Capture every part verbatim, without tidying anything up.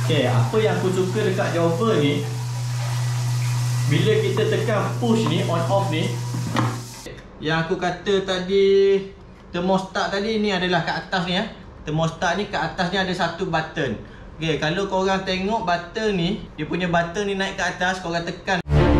Okay, apa yang aku suka dekat Jova ni, bila kita tekan push ni, on off ni, yang aku kata tadi thermostat tadi ni adalah kat atas ni ya. Thermostat ni kat atas ni ada satu button. Okay, kalau korang tengok button ni, dia punya button ni naik ke atas, korang tekan.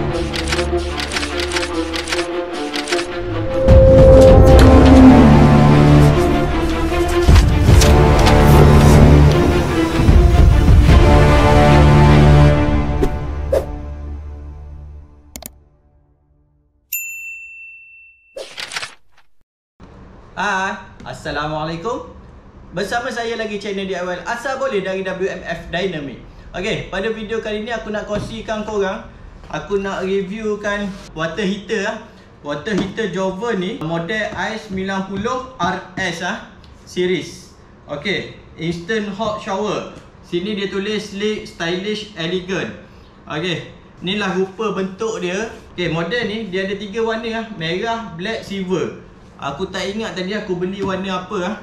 Hai, Assalamualaikum. Bersama saya lagi channel D I Y Asal Boleh dari W M F Dynamic. Okay, pada video kali ni aku nak kongsikan korang, aku nak reviewkan water heater lah. Water heater Jova ni model I sembilan puluh R S lah, series. Okay, instant hot shower. Sini dia tulis sleek, stylish, elegant. Okay, inilah rupa bentuk dia. Okay, model ni dia ada tiga warna lah, merah, black, silver. Aku tak ingat tadi aku beli warna apa lah.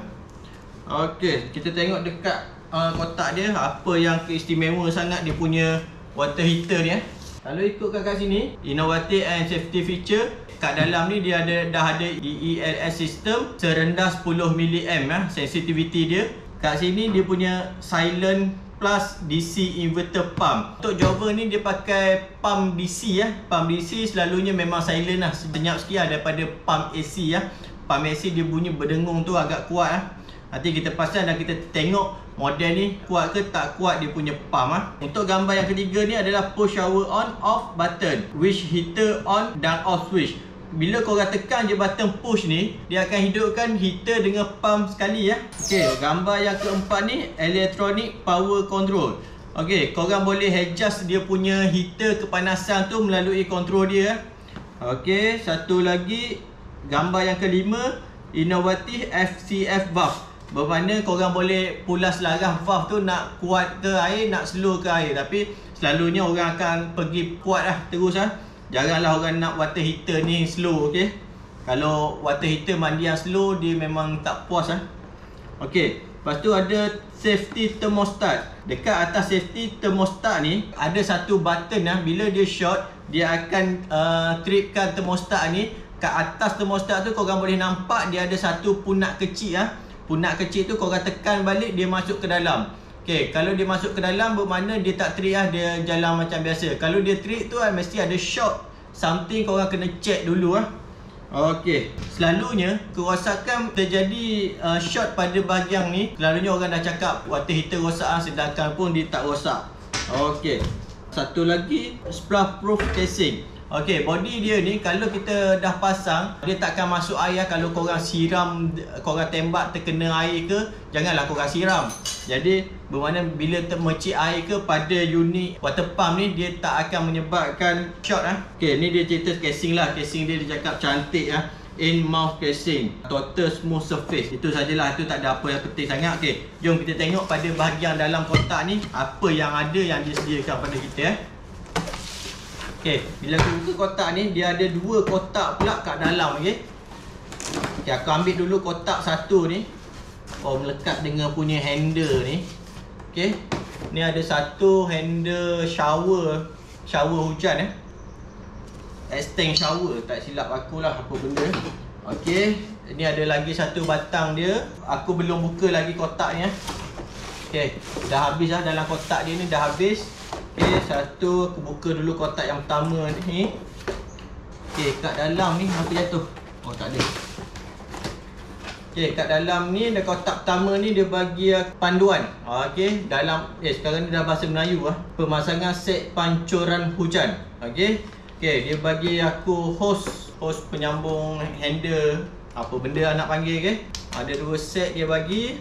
Okey, kita tengok dekat uh, kotak dia, apa yang keistimewa sangat dia punya water heater ni eh. Kalau ikutkan kat sini, innovative and safety feature. Kat dalam ni dia ada dah ada D E L S system serendah sepuluh miliampere eh, sensitivity dia. Kat sini dia punya silent plus D C inverter pump. Untuk Jova ni dia pakai pump D C ya. Pump D C selalunya memang silent lah, senyap sikit lah daripada pump A C ya. Pump A C dia bunyi berdengung tu agak kuat lah. Nanti kita pasang dan kita tengok model ni kuat ke tak kuat dia punya pump lah. Untuk gambar yang ketiga ni adalah push shower on off button, which heater on dan off switch. Bila korang tekan je button push ni, dia akan hidupkan heater dengan pump sekali ya. Okey, gambar yang keempat ni electronic power control. Okey, korang boleh adjust dia punya heater kepanasan tu melalui control dia. Okey, satu lagi gambar yang kelima, innovative F C F valve. Bermakna korang boleh pulas larang valve tu nak kuat ke air, nak slow ke air. Tapi selalunya orang akan pergi kuat lah terus lah. Jaranglah orang nak water heater ni slow, okay. Kalau water heater mandi yang slow, dia memang tak puas lah. Okay, lepas tu ada safety thermostat. Dekat atas safety thermostat ni ada satu button lah. Bila dia short, dia akan uh, tripkan thermostat ni. Kat atas thermostat tu korang boleh nampak dia ada satu punak kecil lah. Punak kecil tu korang tekan balik, dia masuk ke dalam. Okay, kalau dia masuk ke dalam bermakna dia tak trip lah, dia jalan macam biasa. Kalau dia trip tu lah, mesti ada short something, korang kena check dulu lah. Okay, selalunya kerosakan terjadi uh, short pada bahagian ni. Selalunya orang dah cakap water heater rosak lah, sedangkan pun dia tak rosak. Okay, satu lagi splash proof casing. Okey, body dia ni kalau kita dah pasang, dia takkan masuk air. Kalau korang siram, korang tembak terkena air ke, janganlah korang siram. Jadi bermakna bila termecik air ke pada unit water pump ni, dia tak akan menyebabkan short lah. Okey, ni dia cerita casing lah. Casing dia dia cakap cantik lah. In mouth casing, total smooth surface. Itu sajalah, itu tak ada apa yang penting sangat. Okey, jom kita tengok pada bahagian dalam kotak ni apa yang ada yang disediakan pada kita eh. Okay, bila aku buka kotak ni, dia ada dua kotak pula kat dalam. Okay, okay, aku ambil dulu kotak satu ni. Oh, melekat dengan punya handle ni. Okay, ni ada satu handle shower, shower hujan eh, extend shower, tak silap aku lah apa benda. Okay, ni ada lagi satu batang dia. Aku belum buka lagi kotak ni eh. Okay, dah habis lah dalam kotak dia ni, dah habis. Okay, satu aku buka dulu kotak yang pertama ni. Okay, kat dalam ni apa jatuh? Oh, tak ada. Okay, kat dalam ni ada kotak pertama ni, dia bagi panduan. Okay, dalam eh sekarang ni dah bahasa Melayu lah. Pemasangan set pancuran hujan. Okay, okay, dia bagi aku hose, hose penyambung handle, apa benda nak panggil. Okay, ada dua set dia bagi.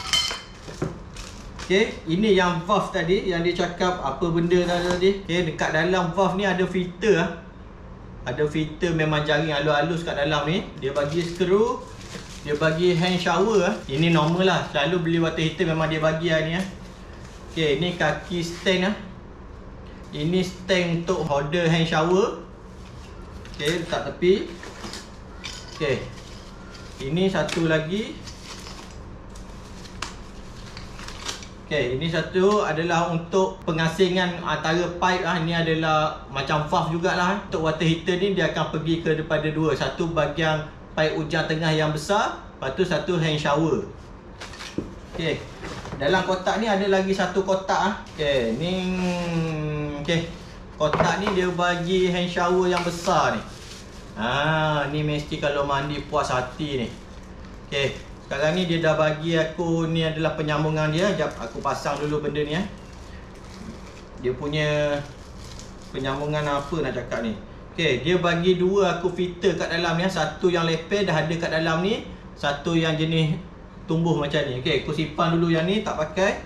Okay, ini yang valve tadi, yang dia cakap apa benda tadi. Okay, dekat dalam valve ni ada filter lah. Ada filter memang jaring halus-halus kat dalam ni. Dia bagi skru, dia bagi hand shower lah. Ini normal lah, selalu beli water heater memang dia bagi lah ni lah. Okay, ni kaki stand lah. Ini stand untuk holder hand shower. Okay, letak tepi. Okay, ini satu lagi. Okay, ini satu adalah untuk pengasingan antara pipe ah. Ini adalah macam valve jugalah. Untuk water heater ni dia akan pergi ke daripada dua. Satu bahagian pipe ujung tengah yang besar, lepas tu satu hand shower. Okay, dalam kotak ni ada lagi satu kotak ah. Okay, ni okay. Kotak ni dia bagi hand shower yang besar ni. Ah, ni mesti kalau mandi puas hati ni. Okay, sekarang ni dia dah bagi aku, ni adalah penyambungan dia. Sekejap aku pasang dulu benda ni eh. Dia punya penyambungan apa nak cakap ni. Okay, dia bagi dua aku filter kat dalam ni. Satu yang leper dah ada kat dalam ni, satu yang jenis tumbuh macam ni. Okay, aku simpan dulu yang ni, tak pakai.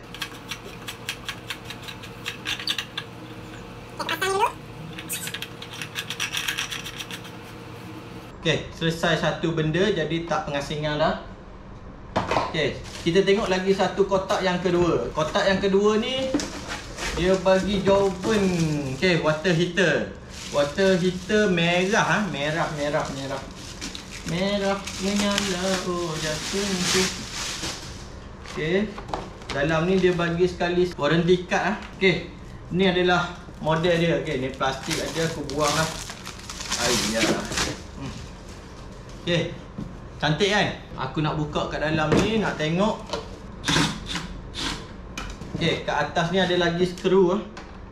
Okay, selesai satu benda, jadi tak pengasingan dah. Okay, kita tengok lagi satu kotak yang kedua. Kotak yang kedua ni dia bagi jawapan. Okay, water heater. Water heater merah ha? Merah, merah, merah. Merah menyala, oh jatuh. Okay, dalam ni dia bagi sekali warranty card ha? Okay, ni adalah model dia. Okay, ni plastik aja, aku buang lah. Ayah. hmm. Okay, cantik kan? Aku nak buka kat dalam ni, nak tengok. Okay, kat atas ni ada lagi skru ah.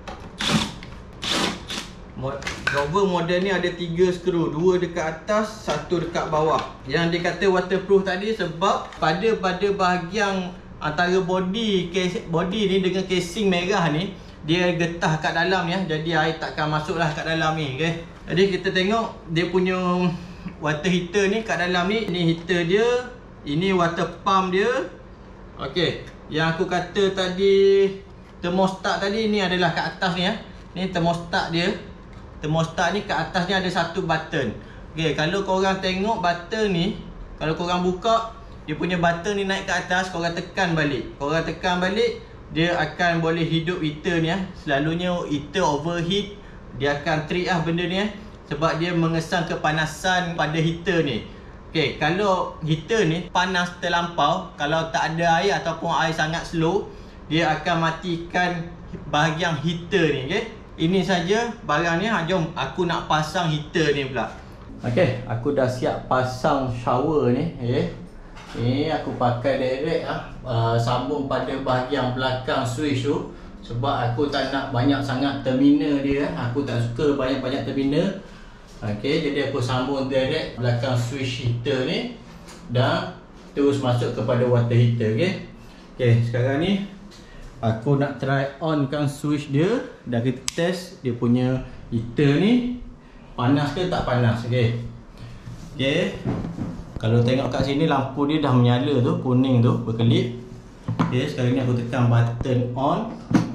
Rover model ni ada tiga skru, dua dekat atas, satu dekat bawah. Yang dia kata waterproof tadi sebab pada pada bahagian antara body body ni dengan casing merah ni, dia getah kat dalam ya. Jadi air takkan masuklah kat dalam ni, okey. Jadi kita tengok dia punya water heater ni kat dalam ni. Ini heater dia, ini water pump dia. Okey, yang aku kata tadi thermostat tadi ni adalah kat atas ni ya. Ni thermostat dia. Thermostat ni kat atas ni ada satu button. Okey, kalau korang tengok button ni, kalau korang buka, dia punya button ni naik ke atas, korang tekan balik. Korang tekan balik, dia akan boleh hidup heater ni ya. Selalunya heater overheat, dia akan trip lah benda ni ya. Sebab dia mengesan kepanasan pada heater ni. Okey, kalau heater ni panas terlampau, kalau tak ada air ataupun air sangat slow, dia akan matikan bahagian heater ni, okey. Ini saja barang ni. Ha, jom aku nak pasang heater ni pula. Okey, aku dah siap pasang shower ni, okey. Ni aku pakai direct ah, uh, sambung pada bahagian belakang switch tu. Sebab aku tak nak banyak sangat terminal dia. Aku tak suka banyak-banyak terminal. Okey, jadi aku sambung direct belakang switch heater ni dan terus masuk kepada water heater, okey. Okey, sekarang ni aku nak try on kan switch dia. Dah kita test dia punya heater ni panas ke tak panas, okey. Okey. Kalau tengok kat sini lampu dia dah menyala tu, kuning tu berkelip. Okey, sekarang ni aku tekan button on.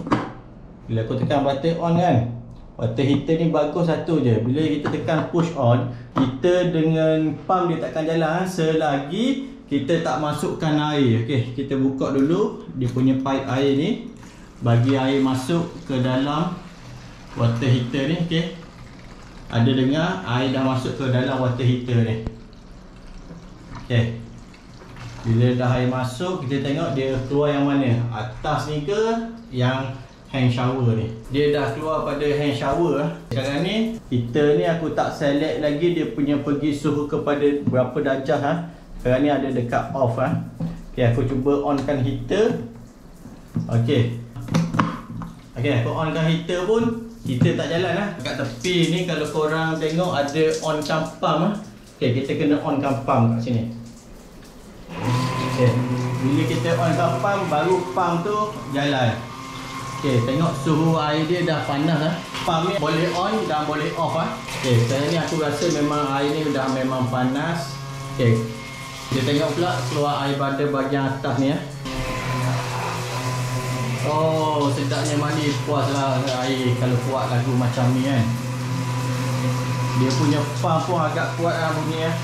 Bila aku tekan button on kan, water heater ni bagus satu je. Bila kita tekan push on, heater dengan pump dia takkan jalan selagi kita tak masukkan air. Okey, kita buka dulu dia punya pipe air ni. Bagi air masuk ke dalam water heater ni, okey. Ada dengar air dah masuk ke dalam water heater ni. Okey. Bila dah air masuk, kita tengok dia keluar yang mana. Atas ni ke yang hand shower ni. Dia dah keluar pada hand shower. Sekarang ni heater ni aku tak select lagi dia punya pergi suhu kepada berapa darjah ha. Sekarang ni ada dekat off ah. Okey, aku cuba onkan heater. Okey. Okey, aku onkan heater pun heater tak jalan ah. Kat tepi ni kalau korang tengok ada onkan pump ah. Okey, kita kena onkan pump kat sini. Okey. Bila kita onkan pump, baru pump tu jalan. Okey, tengok suhu air dia dah panas ah. Pump ni boleh on dan boleh off ah. Okey, sekarang ni aku rasa memang air ni dah memang panas. Okey. Kita tengok pula keluar air pada bahagian atas ni ya. Oh, sedapnya mandi puas lah air kalau buat lagu macam ni kan. Dia punya pump pun agak kuat lah bunyi ya.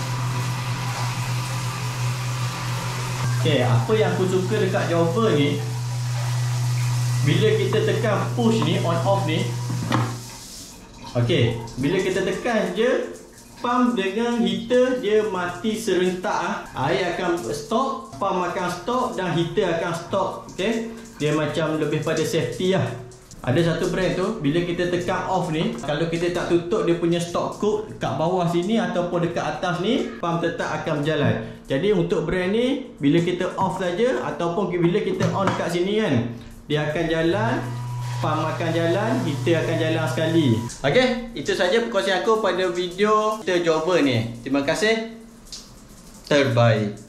Okay, apa yang aku suka dekat Java ni, bila kita tekan push ni, on off ni. Okay, bila kita tekan je, pump dengan heater dia mati serentak ah. Air akan stop, pump akan stop dan heater akan stop. Okey. dia macam lebih pada safety lah. Ada satu brand tu, bila kita tekan off ni, kalau kita tak tutup dia punya stop code kat bawah sini ataupun dekat atas ni, pump tetap akan berjalan. Jadi untuk brand ni, bila kita off saja ataupun bila kita on kat sini kan, dia akan jalan, pump akan jalan, heater akan jalan sekali. Okay, itu saja perkongsian aku pada video heater Jober ni. Terima kasih. Terbaik.